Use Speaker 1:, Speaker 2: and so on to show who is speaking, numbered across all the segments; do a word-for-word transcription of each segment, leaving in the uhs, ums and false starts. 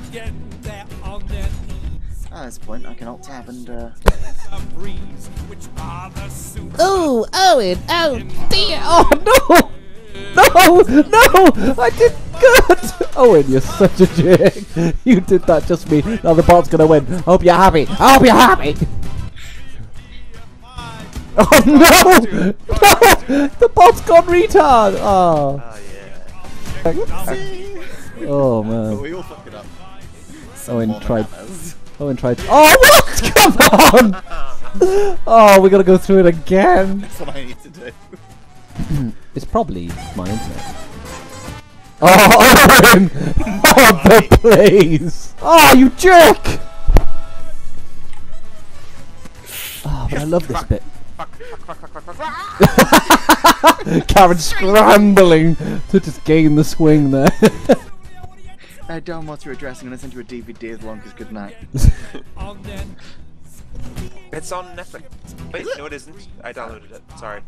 Speaker 1: At this point, I can alt tab and. Uh...
Speaker 2: Oh, Owen! Oh dear! Oh no! No! No! I did good! Owen, you're such a jerk. You did that just for me. Now the bot's gonna win. I hope you're happy. I hope you're happy. Oh no! No! The bot's gone retard! Oh.
Speaker 1: Oh yeah.
Speaker 2: Oh man.
Speaker 1: But we all fuck it up.
Speaker 2: Owen tried. Owen tried. Oh what? Come on! Oh, we gotta go through it again.
Speaker 1: That's what I need to do.
Speaker 2: It's probably my internet. Oh, Owen! Oh, the please! Oh, you jerk! Oh, but I love this bit. Karen scrambling to just gain the swing there.
Speaker 1: Hey, Dom, whilst you're addressing, I'm gonna send you a D V D as long as good night.
Speaker 3: It's on Netflix. Wait, no it isn't. I downloaded it. Sorry.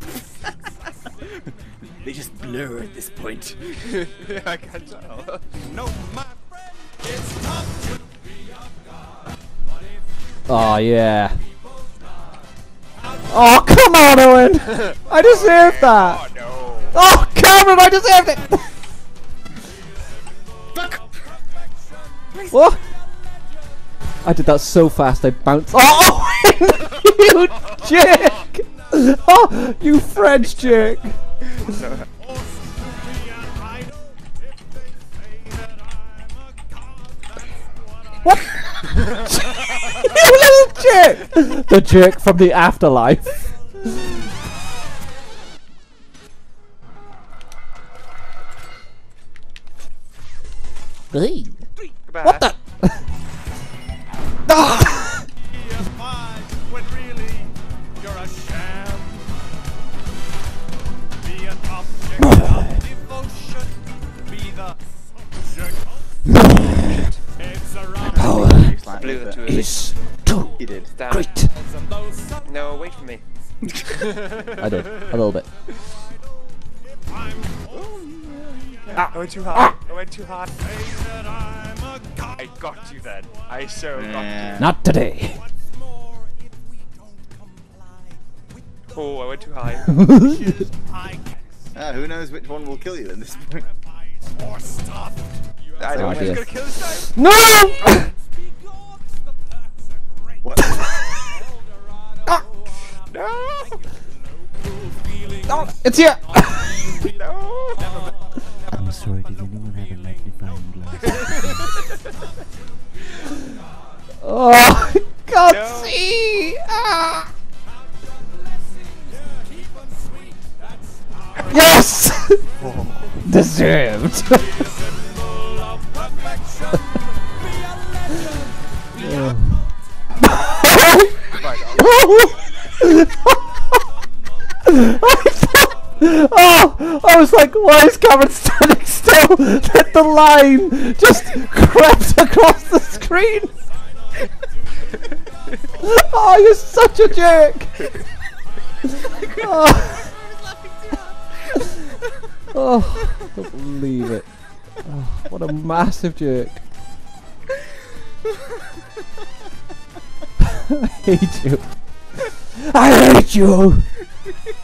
Speaker 1: They just blur at this point.
Speaker 3: Yeah, I can tell.
Speaker 4: No, my friend, it's time to be a god.
Speaker 2: Oh, yeah. Oh, come on, Owen! I deserve that!
Speaker 3: Oh, no.
Speaker 2: Oh, Cameron, I deserved it! What? I did that so fast I bounced. Oh, you jerk! Oh, you French jerk! What? You little jerk! The jerk from the afterlife. Hey. What the? Ah!
Speaker 4: When really you're a sham. Be an object of devotion. Be the subject. It's a rock.
Speaker 2: Power
Speaker 3: Blew it to
Speaker 2: is too
Speaker 1: He did.
Speaker 3: Damn.
Speaker 2: great.
Speaker 3: No, wait for me.
Speaker 2: I did a little bit.
Speaker 3: Ah, I went too high. I went too high. I got you then. I so got
Speaker 1: Yeah.
Speaker 2: Not today.
Speaker 3: you. Oh, I went too high.
Speaker 1: Ah, who knows which one will kill you at this point?
Speaker 3: I know
Speaker 2: Oh,
Speaker 3: who's
Speaker 2: dear.
Speaker 3: gonna kill this time.
Speaker 2: No!
Speaker 1: What?
Speaker 3: No!
Speaker 2: Oh, it's here!
Speaker 3: No!
Speaker 5: I'm sorry, did anyone have a magnifying glass?
Speaker 2: Oh, I can't
Speaker 3: No.
Speaker 2: see! Ah. Yes! Deserved! Oh, I was like, why is Cameron standing still? That the line just crept across the screen. Oh, you're such a jerk. Oh, oh I don't believe it. Oh, what a massive jerk. I hate you. I hate you.